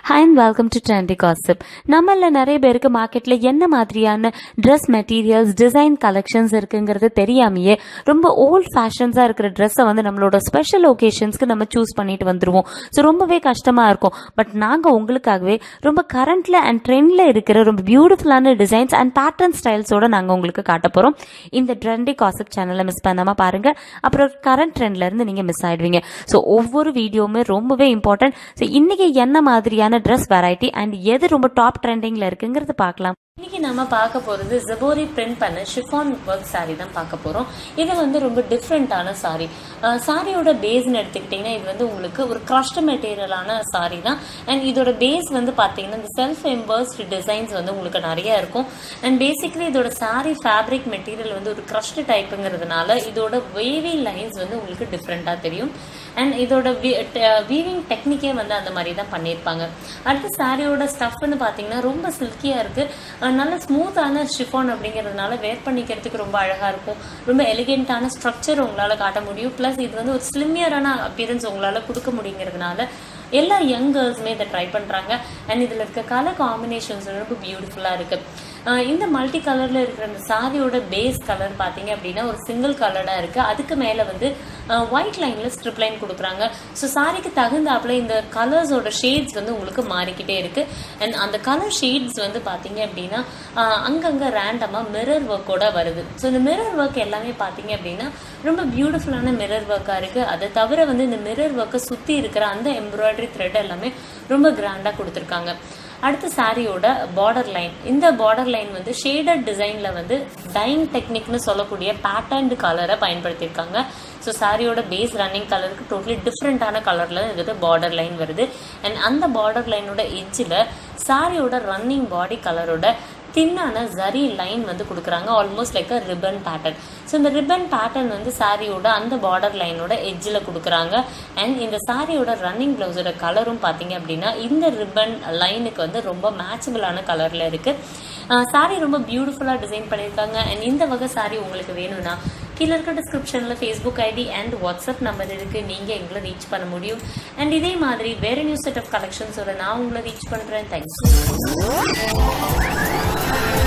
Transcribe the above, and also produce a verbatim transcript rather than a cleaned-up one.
Hi and welcome to Trendy Gossip. நம்மள நிறைய பேருக்கு மார்க்கெட்ல என்ன மாதிரியான ட்ரெஸ் மெட்டீரியல்ஸ் டிசைன் கலெக்ஷன்ஸ் இருக்குங்கிறது தெரியாமையே ரொம்ப ஓல்ட் ஃபேஷன்ஸா இருக்கிற ட்ரெஸ்ஸை வந்து நம்மளோட ஸ்பெஷல் ஒகேஷன்ஸ்க்கு நம்ம சூஸ் பண்ணிட்டு வந்துருவோம். ஸோ ரொம்பவே கஷ்டமா இருக்கும். பட் நாங்கள் உங்களுக்காகவே ரொம்ப கரண்ட்ல அண்ட் ட்ரெண்ட்ல இருக்கிற ரொம்ப பியூட்டிஃபுல்லான டிசைன்ஸ் அண்ட் பேட்டர்ன் ஸ்டைல்ஸோட நாங்கள் உங்களுக்கு காட்ட போறோம். இந்த ட்ரெண்டி காசிப் சேனலை மிஸ் பண்ணாம பாருங்க. அப்புறம் கரண்ட் ட்ரெண்ட்ல இருந்து நீங்க மிஸ் ஆயிடுவீங்க. ஸோ ஒவ்வொரு வீடியோவுமே ரொம்பவே இம்பார்ட்டன்ட். ஸோ இன்னைக்கு என்ன மாதிரியான ட்ரெஸ் வெரைட்டி அண்ட் எது ரொம்ப டாப் ட்ரெண்டிங்ல இருக்குங்கிறது பார்க்கலாம். இன்னைக்கு நம்ம பார்க்க போறது Shibori பிரிண்ட் பண்ண ஷிஃபான் ஒர்க் சாரி தான் பார்க்க போறோம். இது வந்து ரொம்ப டிஃப்ரெண்டான சாரி. சாரியோட பேஸ்ன்னு எடுத்துக்கிட்டீங்கன்னா இது வந்து உங்களுக்கு ஒரு கிரஷ்ட் மெட்டீரியலான சாரி தான். அண்ட் இதோட பேஸ் வந்து பார்த்தீங்கன்னா இந்த செல்ஃப் எம்பர்ஸ்டு டிசைன்ஸ் வந்து உங்களுக்கு நிறைய இருக்கும். அண்ட் பேசிக்கலி இதோட சாரி ஃபேப்ரிக் மெட்டீரியல் வந்து ஒரு கிரஷ்ட் டைப்புங்கிறதுனால இதோட வேவி லைன்ஸ் வந்து உங்களுக்கு டிஃப்ரெண்டாக தெரியும். அண்ட் இதோட வீவிங் டெக்னிக்கே வந்து அந்த மாதிரி தான் பண்ணியிருப்பாங்க. அடுத்து சாரியோட ஸ்டஃப் வந்து பார்த்தீங்கன்னா ரொம்ப சில்கியாக இருக்குது. நல்ல ஸ்மூத்தான ஷிஃபான் அப்படிங்கிறதுனால வேர் பண்ணிக்கிறதுக்கு ரொம்ப அழகாக இருக்கும். ரொம்ப எலிகென்ட்டான ஸ்ட்ரக்சர் உங்களால் காட்ட முடியும். ப்ளஸ் இது வந்து ஒரு ஸ்லிம்மியரான அப்பியரன்ஸ் உங்களால் கொடுக்க முடியுங்கிறதுனால எல்லா யங் கேர்ள்ஸுமே இதை ட்ரை பண்ணுறாங்க. அண்ட் இதில் இருக்க கலர் காம்பினேஷன்ஸ் ரொம்ப பியூட்டிஃபுல்லாக இருக்குது. இந்த மல்டி கலரில் இருக்கிற அந்த சாரியோட பேஸ் கலர் பார்த்தீங்க அப்படின்னா ஒரு சிங்கிள் கலராக இருக்குது. அதுக்கு மேலே வந்து ஒயிட் லைனில் ஸ்ட்ரிப் லைன் கொடுக்குறாங்க. ஸோ சாரிக்கு தகுந்தாப்புல இந்த கலர்ஸோட ஷேட்ஸ் வந்து உங்களுக்கு மாறிக்கிட்டே இருக்குது. அண்ட் அந்த கலர் ஷேட்ஸ் வந்து பார்த்தீங்க அப்படின்னா அங்கங்கே ரேண்டமாக மிரர் ஒர்க்கோட வருது. ஸோ இந்த மிரர் ஒர்க் எல்லாமே பார்த்தீங்க அப்படின்னா ரொம்ப பியூட்டிஃபுல்லான மிரர் ஒர்க்காக இருக்குது. அதை தவிர வந்து இந்த மிரர் ஒர்க்கை சுற்றி இருக்கிற அந்த எம்ப்ராய்டரி த்ரெட் எல்லாமே ரொம்ப கிராண்டாக கொடுத்துருக்காங்க. அடுத்து சாரியோட பார்டர் லைன். இந்த பார்டர் லைன் வந்து ஷேடட் டிசைனில் வந்து டைங் டெக்னிக்னு சொல்லக்கூடிய பேட்டர்ன்டு கலரை பயன்படுத்தியிருக்காங்க. ஸோ சாரியோட பேஸ் ரன்னிங் கலருக்கு டோட்டலி டிஃப்ரெண்ட்டான கலரில் இது பார்டர் லைன் வருது. அண்ட் அந்த பார்டர் லைனோட எட்ஜில் சாரியோட ரன்னிங் பாடி கலரோட தின்னான ஜரி லைன் வந்து கொடுக்குறாங்க. Almost like a ribbon pattern. So இந்த ரிப்பன் பேட்டர்ன் வந்து சாரியோட அந்த பார்டர் லைனோட எட்ஜில் கொடுக்குறாங்க. அண்ட் இந்த சாரியோட ரன்னிங் ப்ளவுஸோட கலரும் பார்த்தீங்க அப்படின்னா இந்த ரிப்பன் லைனுக்கு வந்து ரொம்ப மேட்சபிளான கலரில் இருக்குது. சாரி ரொம்ப பியூட்டிஃபுல்லாக டிசைன் பண்ணியிருக்காங்க. அண்ட் இந்த வகை சாரி உங்களுக்கு வேணும்னா கீழே இருக்க டிஸ்கிரிப்ஷனில் Facebook ID and WhatsApp number இருக்குது. நீங்கள் எங்களை ரீச் பண்ண முடியும். அண்ட் இதே மாதிரி வேறு நியூ செட் ஆஃப் கலெக்ஷன்ஸோட நான் உங்களை ரீச் பண்ணுறேன். தேங்க்ஸ்.